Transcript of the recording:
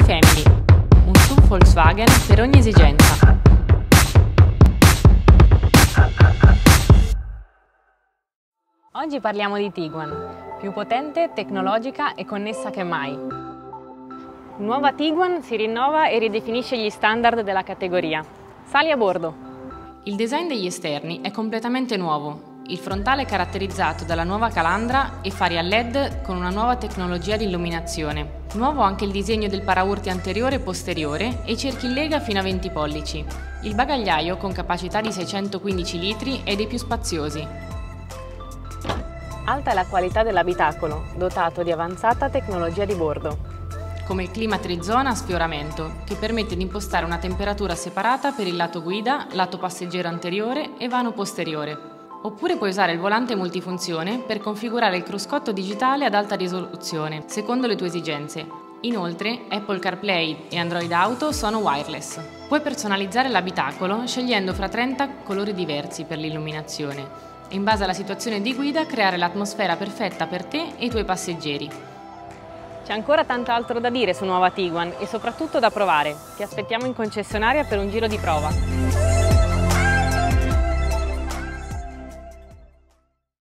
Family, un SUV Volkswagen per ogni esigenza. Oggi parliamo di Tiguan, più potente, tecnologica e connessa che mai. Nuova Tiguan si rinnova e ridefinisce gli standard della categoria. Sali a bordo! Il design degli esterni è completamente nuovo. Il frontale è caratterizzato dalla nuova calandra e fari a LED con una nuova tecnologia di illuminazione. Nuovo anche il disegno del paraurti anteriore e posteriore e i cerchi in lega fino a 20 pollici. Il bagagliaio con capacità di 615 litri è dei più spaziosi. Alta è la qualità dell'abitacolo, dotato di avanzata tecnologia di bordo, come il clima trizona a sfioramento, che permette di impostare una temperatura separata per il lato guida, lato passeggero anteriore e vano posteriore. Oppure puoi usare il volante multifunzione per configurare il cruscotto digitale ad alta risoluzione, secondo le tue esigenze. Inoltre, Apple CarPlay e Android Auto sono wireless. Puoi personalizzare l'abitacolo scegliendo fra 30 colori diversi per l'illuminazione e in base alla situazione di guida creare l'atmosfera perfetta per te e i tuoi passeggeri. C'è ancora tanto altro da dire su Nuova Tiguan e soprattutto da provare. Ti aspettiamo in concessionaria per un giro di prova.